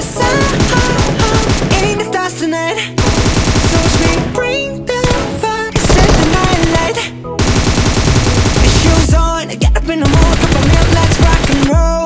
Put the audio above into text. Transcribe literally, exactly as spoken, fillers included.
sun, aim the stars tonight. So watch me bring the fire, set the night light. The show's on, get up in the morning, cup of milk, let's rock and roll.